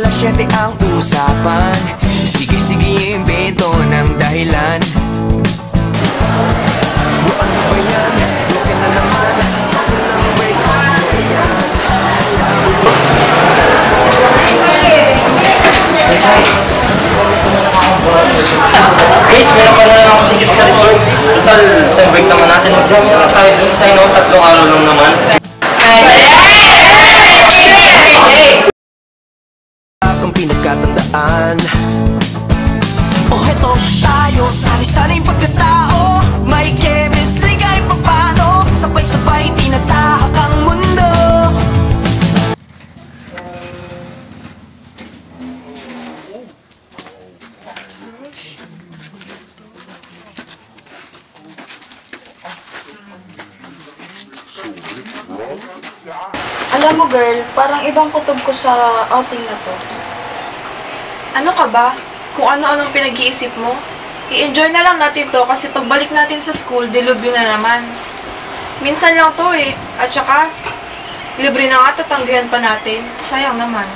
alas 7 ang usapan. Sige, imbento ng dahilan. Ano ba yan? Loke na naman. Ako lang break up ko yan. Hey guys, meron pa na lang akong ticket sa resort. Total, sa break naman natin. Mag-jam na tayo dun sa inyo. 3 araw lang naman. Ang pinagkatandaan. Oh, heto tayo, sari-saring pagkatao. May chemistry kahit papano. Sabay-sabay tinatahak ang mundo. Alam mo girl, parang ibang kutob ko sa outing na to. Ano ka ba? Kung ano-anong pinag-iisip mo? I-enjoy na lang natin to kasi pagbalik natin sa school, dilubyo na naman. Minsan lang to eh. At saka, libre na nga tatanggihan pa natin. Sayang naman.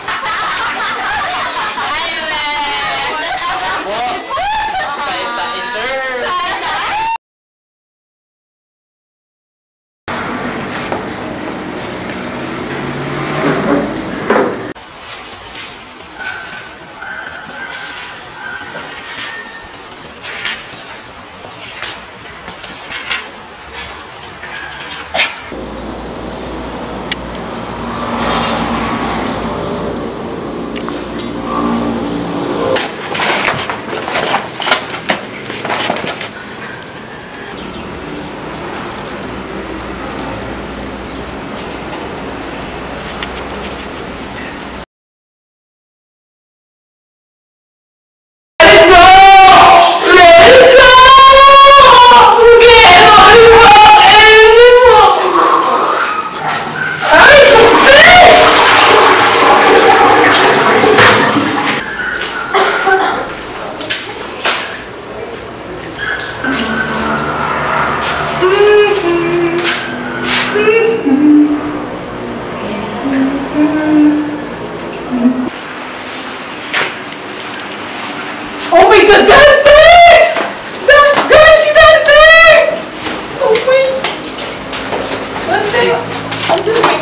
Oh my God, Dante! Guys, si Dante! Oh my... Dante! Ano ba?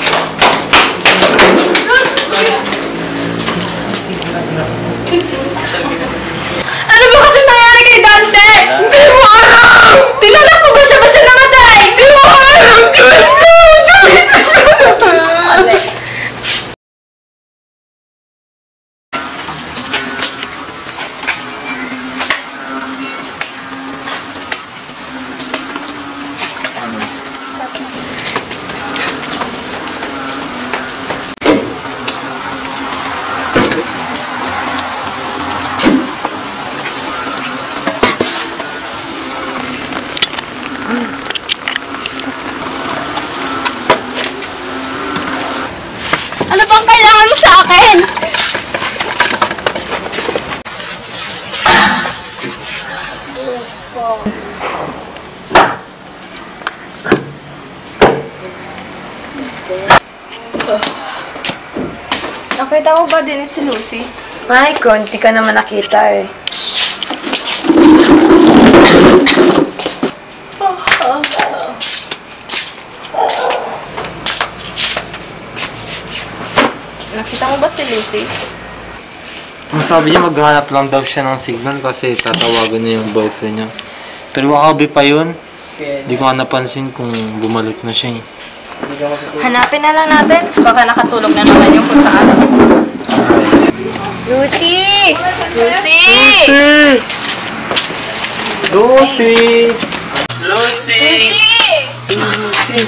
Ano ba kasi nangyari kay Dante? Hindi mo alam! Tinalak ko ba siya? Ba't siya namatay? Hindi mo alam! George! Ano bang kailangan mo sa akin? Nakita mo ba din si Lucy? Ay, konti ka naman nakita eh. Nakita mo ba si Lucy? Ang sabi niya, maghanap lang daw siya ng signal kasi tatawagan niya yung boyfriend niya. Pero wakabi pa yun. Hindi ko nga napansin kung bumalik na siya eh. Hanapin na lang natin. Baka nakatulog na naman yung kung saan. Lucy! Lucy! Lucy! Lucy! Lucy!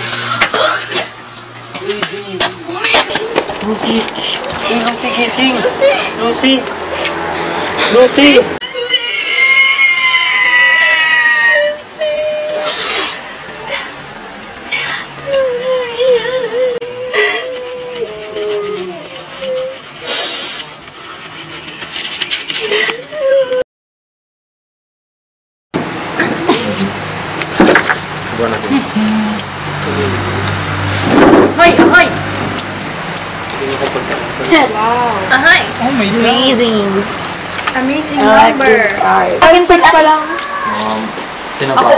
Lucy! Lucy, gising! Lucy! Lucy! Hoy! Hoy! Wow. Ahay! Oh my God. Amazing! Amazing number. Akin pa lang. Sino ba?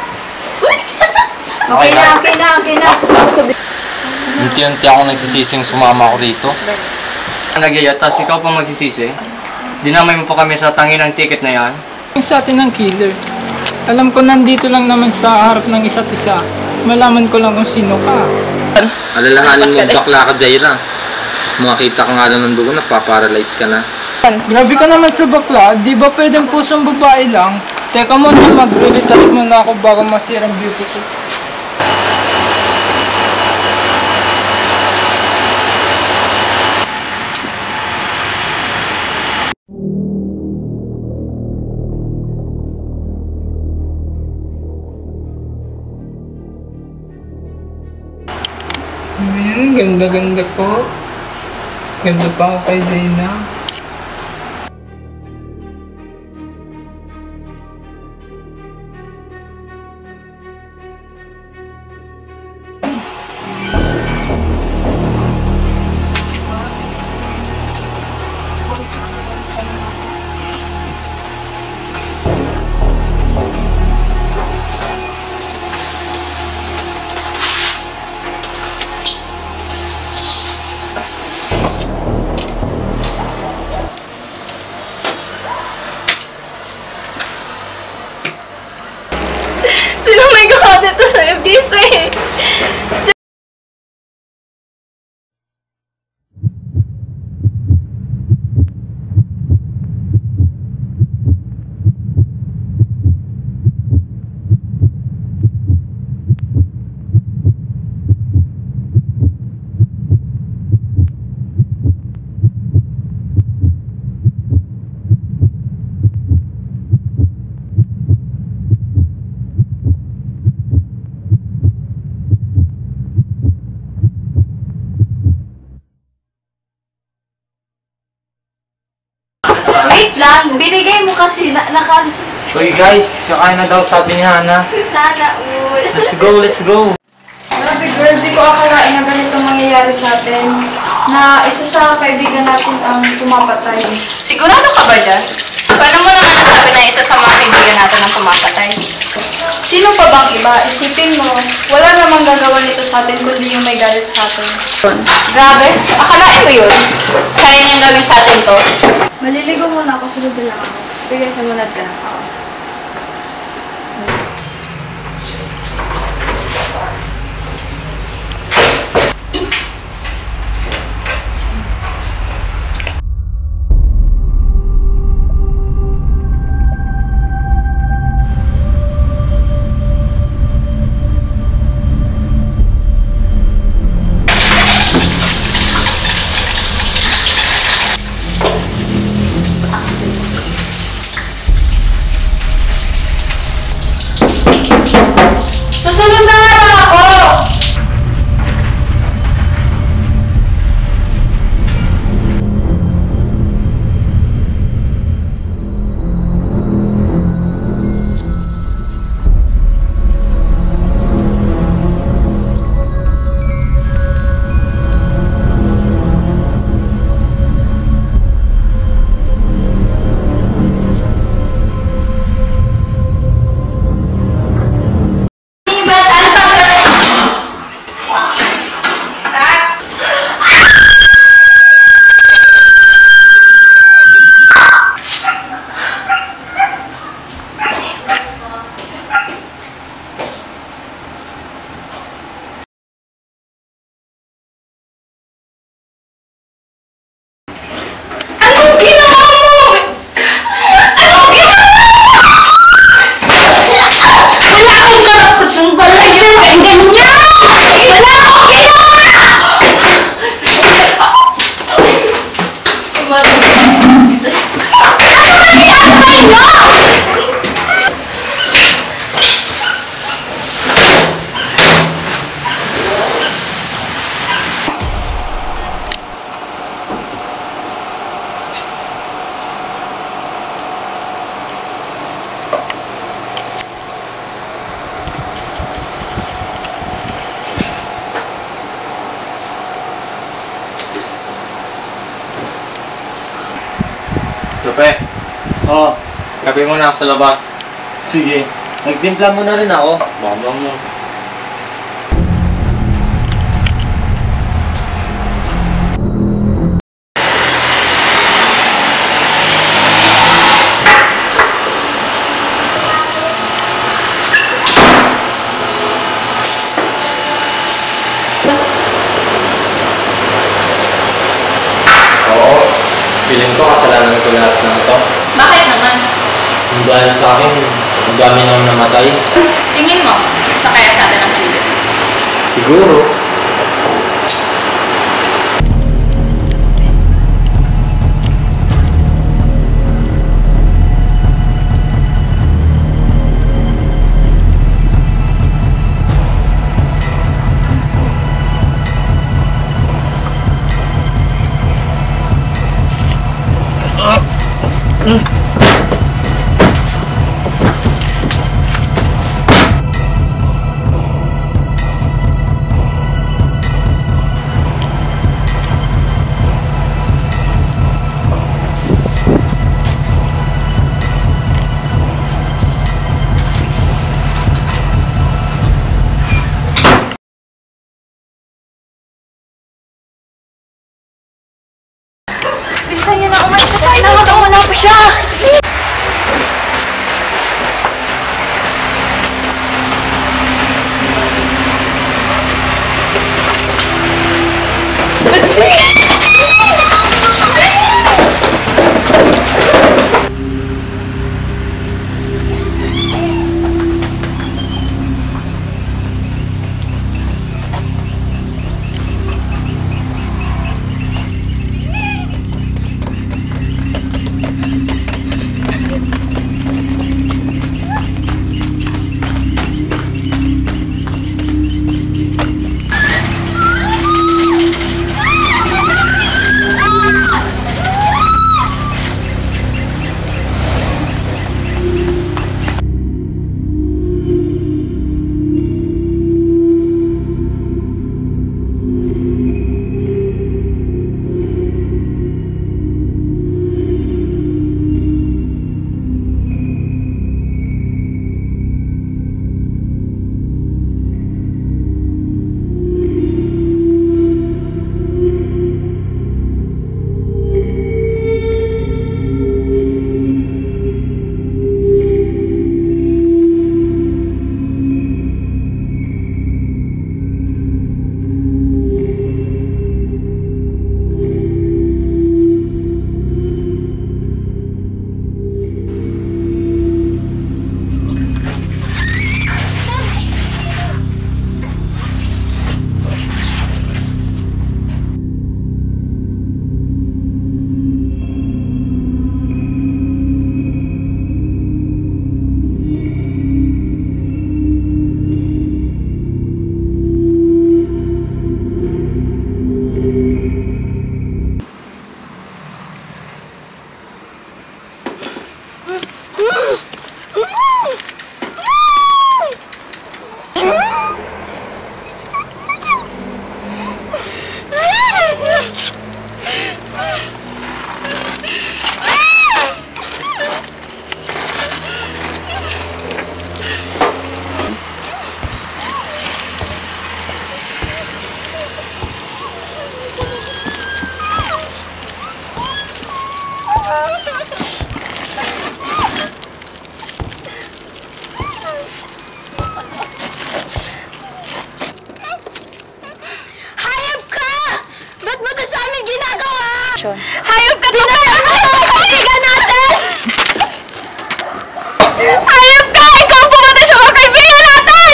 Okay na. Unti-unti ako nagsisising sumama ako rito. Nagyaya, tapos ikaw pa magsisisi. Dinamay mo pa kami sa tangi ng ticket na yan. Yung sa atin ng killer. Alam ko nandito lang naman sa harap ng isa't isa. Malaman ko lang kung sino ka. Alalahanin mo bakla ka, Jaira. Makita ka nga lang ng dugo, napaparalyze ka na. Grabe ka naman sa bakla. Di ba pwedeng pusong babae lang? Teka muna, mag-retouch muna ako bago masirang beauty ko. Ayan, ganda-ganda ko. Ganda pa ako kay Zayna. Sino may gawa dito sa FDC? Wait lang, binigay mo kasi nakalis. Uy guys, kakain na daw sabi ni Hana. Sana all. Let's go. Grabe girl, di ko akalain na ganito mangyayari sa atin. Na isa sa kaibigan natin ang tumapatay. Sigurado ka ba dyan? Paano mo naman nasabi na isa sa mga kaibigan natin ang pumapatay? Sino pa bang iba? Isipin mo, wala namang gagawa nito sa atin kundi yung may galit sa atin. Grabe, akalain mo yun? Kaya niyang gawin sa atin to? Maliligo muna ako, sunod na lang ako. Sige, sumunod ka na. Susunod na nga lang ako! Tabi mo na ako sa labas. Sige. Nagtimpla mo na rin ako. Baba mo. Oo. Feeling ko kasalanan ko lahat ng ito. Bakit naman? Kung dahil sa akin, ang dami nang namatay. Tingin mo, isa kaya sa atin ang kulit. Siguro. Bilisan niyo na, umalis sa tayo. Nakakawala pa siya. Hayop ka! Ba't mo to sa amin ginagawa? Hayop ka! Tinayaan mo yung kaibigan natin! Hayop ka! Ikaw pumatay sa mga kaibigan natin!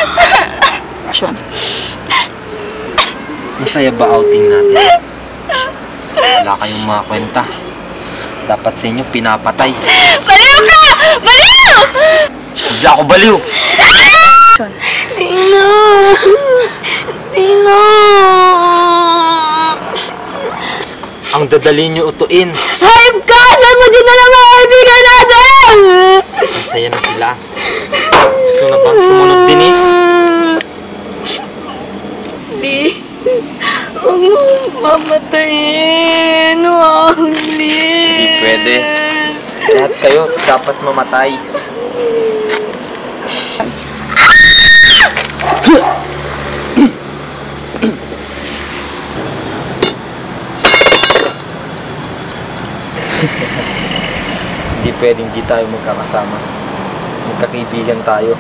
Masaya ba outing natin? Wala kayong mga kwenta. Dapat sa inyo pinapatay. Baliw ka! Baliw! Hindi ako baliw! Tino! Tino! Ang dadali nyo utuin. Hayop ka! Saan mo dinala mga kaibigan natin? Masaya na sila. Gusto na bang sumunod, Denise? Huwag mo mamatayin. Huwag, Hindi pwede. Lahat kayo, dapat mamatay. Hindi pwedeng di tayo magkakasama. Magkakaibigan tayo.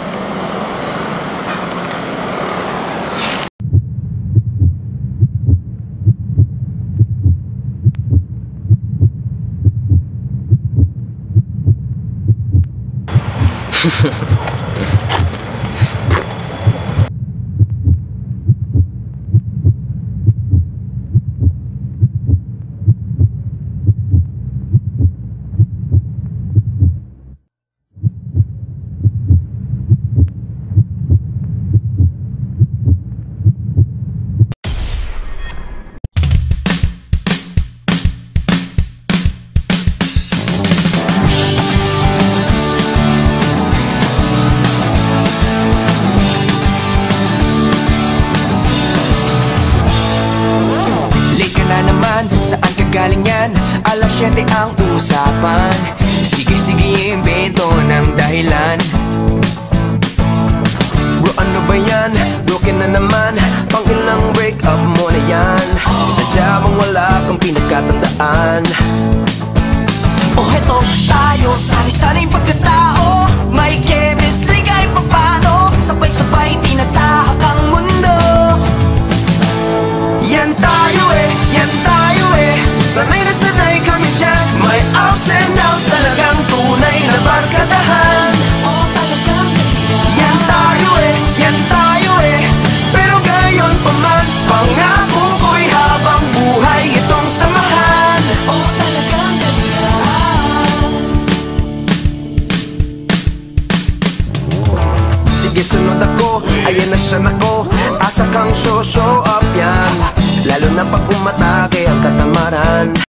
Saan ka galing yan? Alas 7 ang usapan. Sige, invento ng dahilan. Bro, ano ba yan? Broken na naman. Pang ilang break up mo na yan. Sadya mong wala kang pinagkatandaan. Oh, heto tayo, sari-saring pagkatao. May chemistry kahit papano. Sabay-sabay tinatahak ang mundo. Yan tayo eh, yan tayo eh. Sanay na sanay kami dyan. May ups and downs, talagang tunay na barkadahan. Oh, talagang yan tayo eh, yan tayo eh. Pero gayon pa man, pangako ko'y habang buhay itong samahan. Oh, talagang ganyan. Sige, sunod ako, ayan na siya nako. Asa kang show up yan. Lalo na pag umatake ang katamaran.